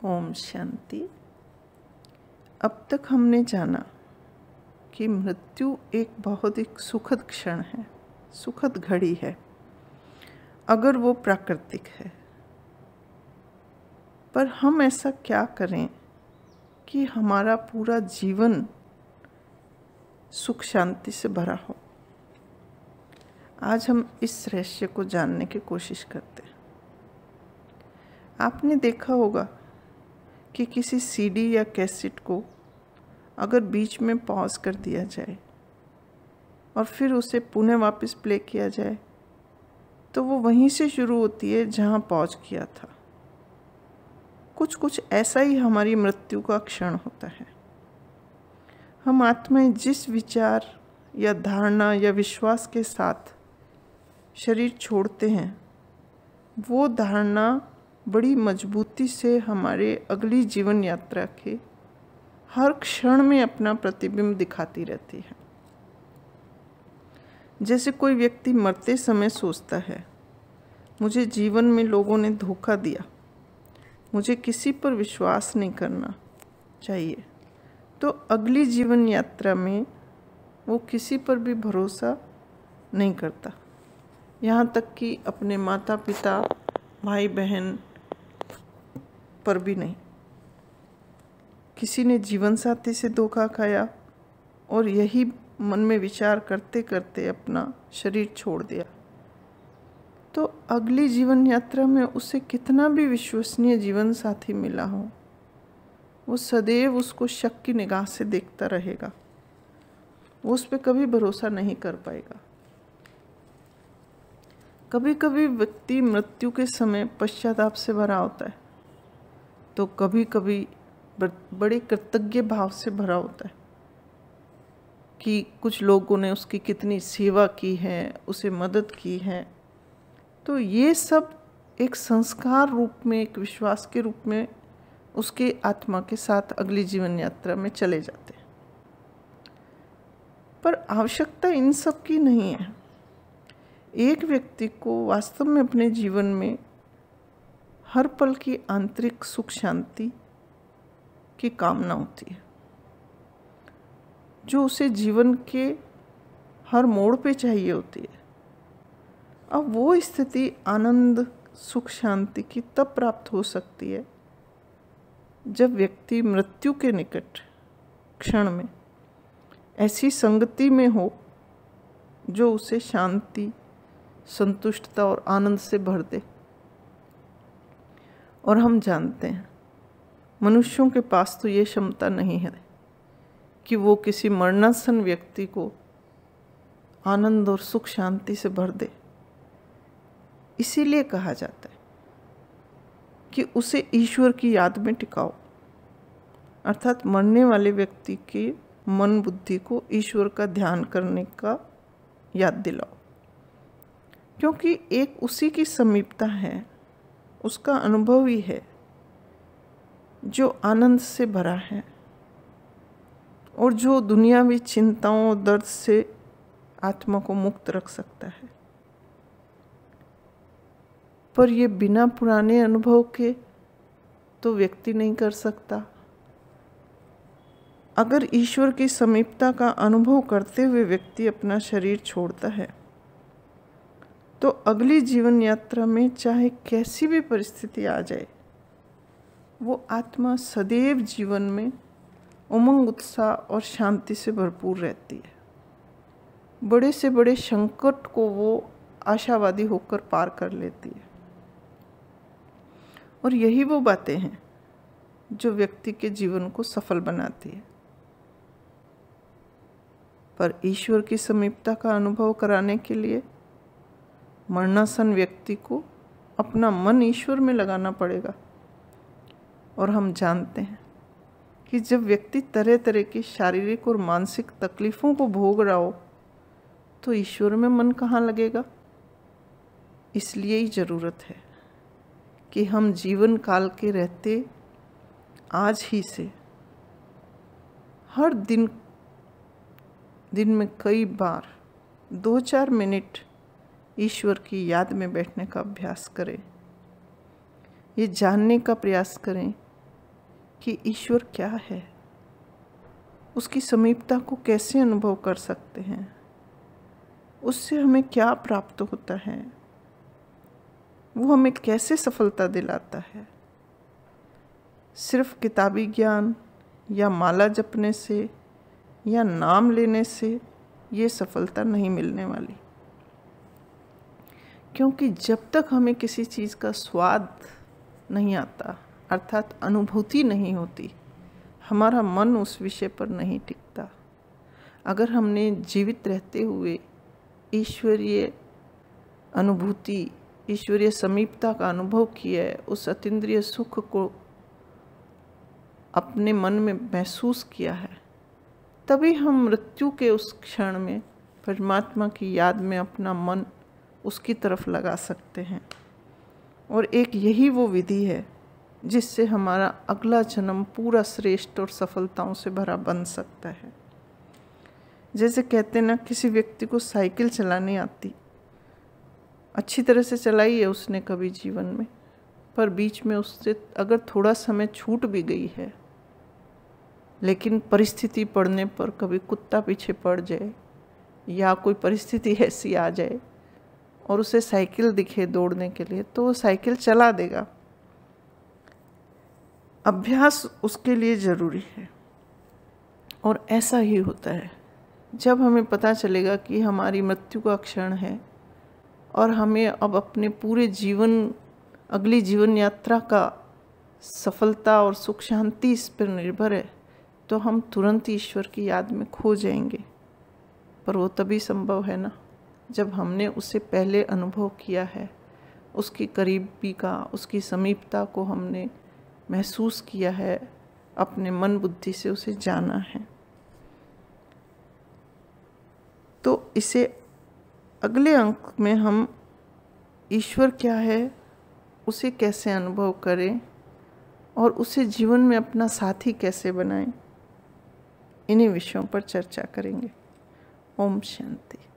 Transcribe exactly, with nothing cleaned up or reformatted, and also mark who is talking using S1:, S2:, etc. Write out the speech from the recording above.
S1: ओम शांति। अब तक हमने जाना कि मृत्यु एक बहुत एक सुखद क्षण है, सुखद घड़ी है अगर वो प्राकृतिक है। पर हम ऐसा क्या करें कि हमारा पूरा जीवन सुख शांति से भरा हो। आज हम इस रहस्य को जानने की कोशिश करते हैं। आपने देखा होगा कि किसी सीडी या कैसेट को अगर बीच में पॉज कर दिया जाए और फिर उसे पुनः वापस प्ले किया जाए तो वो वहीं से शुरू होती है जहाँ पॉज किया था। कुछ कुछ ऐसा ही हमारी मृत्यु का क्षण होता है। हम आत्माएं जिस विचार या धारणा या विश्वास के साथ शरीर छोड़ते हैं, वो धारणा बड़ी मजबूती से हमारे अगली जीवन यात्रा के हर क्षण में अपना प्रतिबिंब दिखाती रहती है। जैसे कोई व्यक्ति मरते समय सोचता है, मुझे जीवन में लोगों ने धोखा दिया, मुझे किसी पर विश्वास नहीं करना चाहिए, तो अगली जीवन यात्रा में वो किसी पर भी भरोसा नहीं करता, यहाँ तक कि अपने माता पिता भाई बहन पर भी नहीं। किसी ने जीवन साथी से धोखा खाया और यही मन में विचार करते करते अपना शरीर छोड़ दिया, तो अगली जीवन यात्रा में उसे कितना भी विश्वसनीय जीवन साथी मिला हो, वो सदैव उसको शक की निगाह से देखता रहेगा, वो उस पर कभी भरोसा नहीं कर पाएगा। कभी कभी व्यक्ति मृत्यु के समय पश्चाताप से भरा होता है, तो कभी कभी बड़े कृतज्ञ भाव से भरा होता है कि कुछ लोगों ने उसकी कितनी सेवा की है, उसे मदद की है। तो ये सब एक संस्कार रूप में, एक विश्वास के रूप में उसके आत्मा के साथ अगली जीवन यात्रा में चले जाते हैं। पर आवश्यकता इन सब की नहीं है। एक व्यक्ति को वास्तव में अपने जीवन में हर पल की आंतरिक सुख शांति की कामना होती है, जो उसे जीवन के हर मोड़ पे चाहिए होती है। अब वो स्थिति आनंद सुख शांति की तब प्राप्त हो सकती है जब व्यक्ति मृत्यु के निकट क्षण में ऐसी संगति में हो जो उसे शांति, संतुष्टता और आनंद से भर दे। और हम जानते हैं मनुष्यों के पास तो ये क्षमता नहीं है कि वो किसी मरणासन व्यक्ति को आनंद और सुख शांति से भर दे। इसीलिए कहा जाता है कि उसे ईश्वर की याद में टिकाओ, अर्थात मरने वाले व्यक्ति के मन बुद्धि को ईश्वर का ध्यान करने का याद दिलाओ, क्योंकि एक उसी की समीपता है, उसका अनुभव ही है जो आनंद से भरा है और जो दुनियावी चिंताओं दर्द से आत्मा को मुक्त रख सकता है। पर ये बिना पुराने अनुभव के तो व्यक्ति नहीं कर सकता। अगर ईश्वर की समीपता का अनुभव करते हुए व्यक्ति अपना शरीर छोड़ता है, तो अगली जीवन यात्रा में चाहे कैसी भी परिस्थिति आ जाए, वो आत्मा सदैव जीवन में उमंग, उत्साह और शांति से भरपूर रहती है। बड़े से बड़े संकट को वो आशावादी होकर पार कर लेती है। और यही वो बातें हैं जो व्यक्ति के जीवन को सफल बनाती है। पर ईश्वर की समीपता का अनुभव कराने के लिए मरणासन व्यक्ति को अपना मन ईश्वर में लगाना पड़ेगा। और हम जानते हैं कि जब व्यक्ति तरह तरह की शारीरिक और मानसिक तकलीफ़ों को भोग रहा हो, तो ईश्वर में मन कहाँ लगेगा। इसलिए ही ज़रूरत है कि हम जीवन काल के रहते आज ही से हर दिन दिन में कई बार दो चार मिनट ईश्वर की याद में बैठने का अभ्यास करें। ये जानने का प्रयास करें कि ईश्वर क्या है, उसकी समीपता को कैसे अनुभव कर सकते हैं, उससे हमें क्या प्राप्त होता है, वो हमें कैसे सफलता दिलाता है। सिर्फ किताबी ज्ञान या माला जपने से या नाम लेने से ये सफलता नहीं मिलने वाली, क्योंकि जब तक हमें किसी चीज़ का स्वाद नहीं आता, अर्थात अनुभूति नहीं होती, हमारा मन उस विषय पर नहीं टिकता। अगर हमने जीवित रहते हुए ईश्वरीय अनुभूति, ईश्वरीय समीपता का अनुभव किया है, उस अतीन्द्रिय सुख को अपने मन में महसूस किया है, तभी हम मृत्यु के उस क्षण में परमात्मा की याद में अपना मन उसकी तरफ लगा सकते हैं। और एक यही वो विधि है जिससे हमारा अगला जन्म पूरा श्रेष्ठ और सफलताओं से भरा बन सकता है। जैसे कहते हैं ना, किसी व्यक्ति को साइकिल चलानी आती, अच्छी तरह से चलाई है उसने कभी जीवन में, पर बीच में उससे अगर थोड़ा समय छूट भी गई है, लेकिन परिस्थिति पड़ने पर कभी कुत्ता पीछे पड़ जाए या कोई परिस्थिति ऐसी आ जाए और उसे साइकिल दिखे दौड़ने के लिए, तो वो साइकिल चला देगा। अभ्यास उसके लिए ज़रूरी है। और ऐसा ही होता है जब हमें पता चलेगा कि हमारी मृत्यु का क्षण है और हमें अब अपने पूरे जीवन, अगली जीवन यात्रा का सफलता और सुख शांति इस पर निर्भर है, तो हम तुरंत ईश्वर की याद में खो जाएंगे। पर वो तभी संभव है ना जब हमने उसे पहले अनुभव किया है, उसकी करीबी का, उसकी समीपता को हमने महसूस किया है, अपने मन बुद्धि से उसे जाना है। तो इसे अगले अंक में हम ईश्वर क्या है, उसे कैसे अनुभव करें और उसे जीवन में अपना साथी कैसे बनाएं, इन्हीं विषयों पर चर्चा करेंगे। ओम शांति।